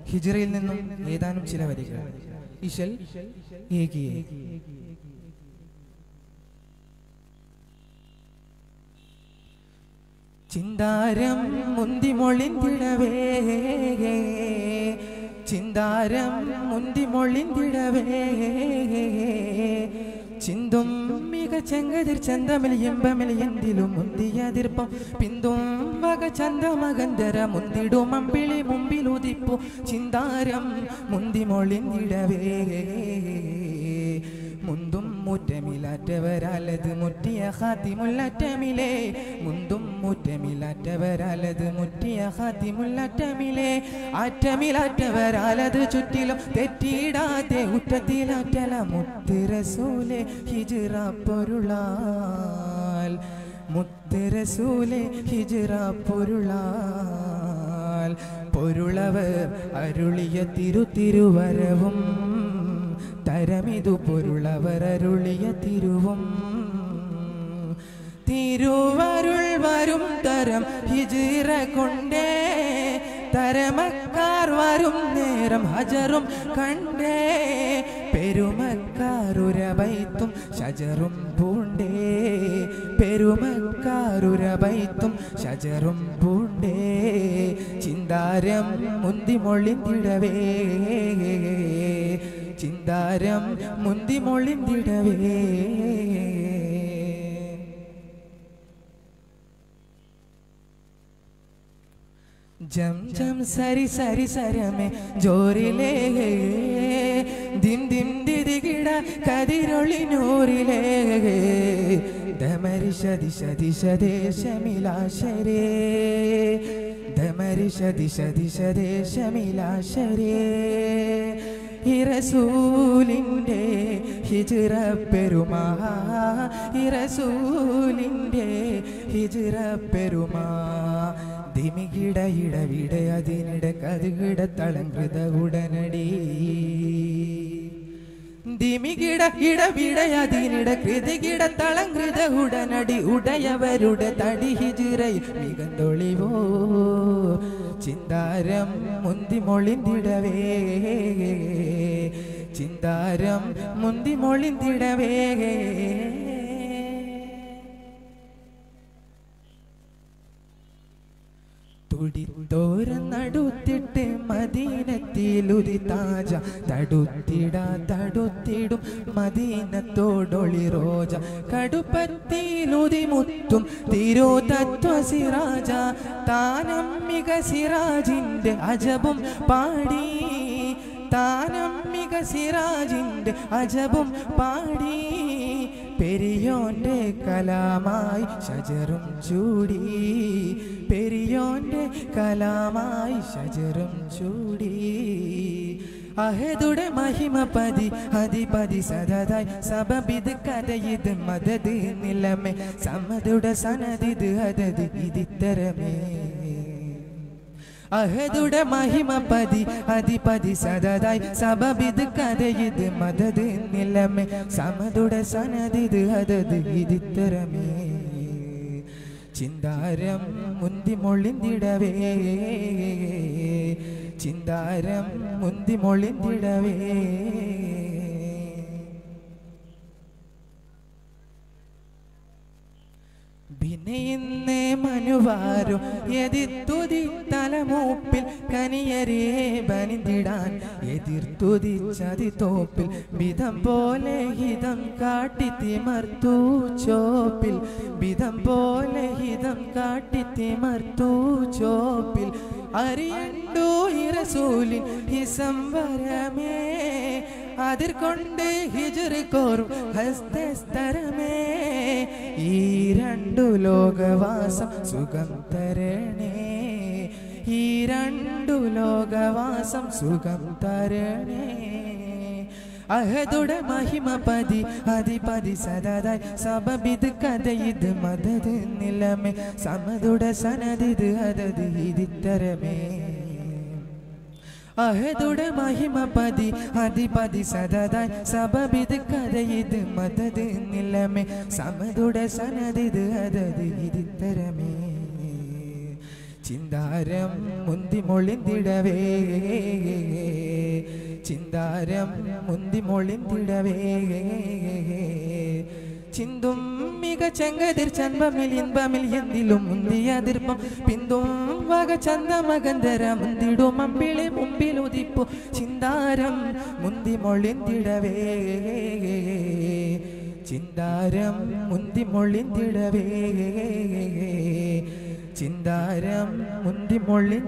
ഹിജ്റയിൽ നിന്നും ഏതാനും ചില വരികൾ. ഇശൽ ഏകിയേ ചിന്താരം മുന്തി മൊളിന്തിടവേ, ചിന്താരം മുന്തി മൊളിന്തിടവേ, ചിന്തും മിക ചെങ്കതിർ ചന്തമിൽ എമ്പമിൽ എന്തിലും മുന്തിയതിർപ്പം പിന്തും വക ചന്തമകന്തര മുന്തിടും അമ്പിളി മുമ്പിലുദിപ്പു ചിന്താരം മുന്തി മൊളിന്തിടവേ. മുന്തും മുറ്റമിലാറ്റവരാലത് മുറ്റിയ ഖാതിമുല്ലറ്റമിലേ, മുന്തും മുറ്റമിലാറ്റവരാലത് മുറ്റിയ ഖാതിമുല്ലറ്റമിലേ, ആറ്റമിലാറ്റവരാലത് ചുറ്റിലും തെറ്റിയിടാതെ ഉറ്റത്തിലാറ്റല മുത്ത് റസൂലേ ഹിജ്റ പൊരുളാൽ, മുത്ത് റസൂലേ ഹിജ്റ പൊരുളാൽ. പൊരുളവർ അരുളിയ തിരുവരവും തരമിതു പൊരുളവരരുളിയ തിരുവും, തിരുവരുൾ വരും തരം ഹിജ്റ കൊണ്ടേ, തരമക്കാർ വരും നേരം ഹജറും കണ്ടേ, പെരുമക്കാരുരബൈത്തും ഷജറും പൂണ്ടേ, പെരുമക്കാരുരബൈത്തും ഷജറും പൂണ്ടേ, ചിന്താരം മുന്തി മൊളിന്തിടവേ, ചിന്താരം മുന്തി മൊളിന്തിടവേ. ജം ജം സരി സരി സരമേ ജോറിലേ, ദിം ദിം ദിദികിട കതിരൊളിനൂറിലേ, ദമരി ശതി ശതി ശദേശമിലാശരേ, ദമരി ശതി ശതി ശദേശമിലാശരേ. റസൂലിൻ്റെ ഹിജ്റ പെരുമാ, റസൂലിൻ്റെ ഹിജ്റ പെരുമാ, ദിമികിട ഇടവിട അതിനിട കതുകിട തളങ്കൃത ഉടനടി, ദിമികിട ഇടവിട അതിനിട കൃതികിട തളങ്കൃത ഉടനടി, ഉടയവരുടെ തടി ഹിജ്റയിൽ മികന്തൊളിവോ ചിന്താരം മുന്തി മൊളിന്തിടവേ, ചിന്താരം മുന്തി മൊളിന്തിടവേ. തുടിത്തോര നടുത്തിട്ട് മദീനത്തിലുതി താജ, തടുത്തിട തടുത്തിടും മദീനത്തോടൊളി റോജ, കടുപ്പത്തിലുതി മുത്തും തിരുതത്വ സിറാജ, താനം മിക സിറാജിന്റെ അജബും പാടി, താനം മിക സിറാജിന്റെ അജബും പാടി, പെരിയോന്റെ കലാമായി ഷജറും ചൂടി, പെരിയോന്റെ കലാമായി ഷജറും ചൂടി. അഹദുടെ മഹിമ പതി അധിപതി സദായി സബബിത് കഥയിത് മദത് നിലമേ, സമതുടെ സനദിത് അതത് ഇതിത്തരമേ. അഹദുടെ മഹിമ പതി അധിപതി സദായി സബബിത് കഥയിത് മദത് നിലമേ, സമതുടെ സനദിത് അതത് ഇതിത്തരമേ. ചിന്താരം മുന്തി മൊളിന്തിടവേ, ചിന്താരം മുന്തി മൊളിന്തിടവേ. വിനയുന്നേ മനുവാരും എതിർത്തുതി തലമൂപ്പിൽ കനിയരേ ബനിതിടാൻ, എതിർത്തുതിച്ചതി തോപ്പിൽ വിധം പോലെ ഹിതം കാട്ടി തിമർത്തു ചോപ്പിൽ, വിധം പോലെ ഹിതം കാട്ടി തിമർത്തു ചോപ്പിൽ. അറിയണ്ടു റസൂലിൻ ഹിസംവരമേ, അതിർകൊണ്ട് ഹിജ്റ കോറും ഹസ്തസ്തരമേ, ഈ രണ്ടു ലോകവാസം സുഖം തരണേ, ഈ രണ്ടു ലോകവാസം സുഖം തരണേ. അഹദുടെ മഹിമ പതി അധിപതി സദായി സബബിത് കഥയിത് മദത് നിലമേ, സമതുടെ സനദിത് അതത് ഇതിത്തരമേ. അഹദുടെ മഹിമ പതി അധിപതി സദായി സബബിത് കഥയിത് മദത് നിലമേ, സമതുടെ സനദിത് അതത് ഇതിത്തരമേ. ചിന്താരം മുന്തി മൊളിന്തിടവേ ചിന്താരം മുന്തി മൊളിന്തിടവേ ചിന്തും മിക ചെങ്കതിർ ചൻപമിൽ ഇൻപമിൽ എന്തിലും മുന്തിയതിർപ്പം പിന്തും വക ചന്ദമകന്ധര മുന്തിടും അമ്പിളി മുമ്പിൽ ഉദിപ്പു ചിന്താരം മുന്തി മൊളിന്തിടവേ ചിന്താരം മുന്തി മൊളിന്തിടവേ ചിന്താരം മുന്തി മൊളി